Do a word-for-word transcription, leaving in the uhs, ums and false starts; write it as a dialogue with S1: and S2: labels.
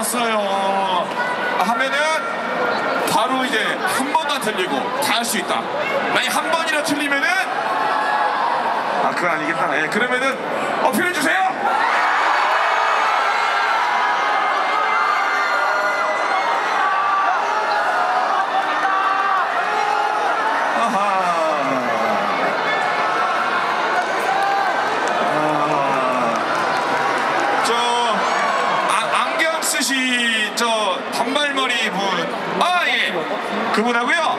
S1: 나왔어요 하면은 바로 이제 한 번도 안 틀리고 다 할 수 있다. 만약 한 번이라 틀리면은 아 그건 아니겠다. 예, 그러면은 어필해 주세요. 저 단발머리 분, 아 예, 그분하고요.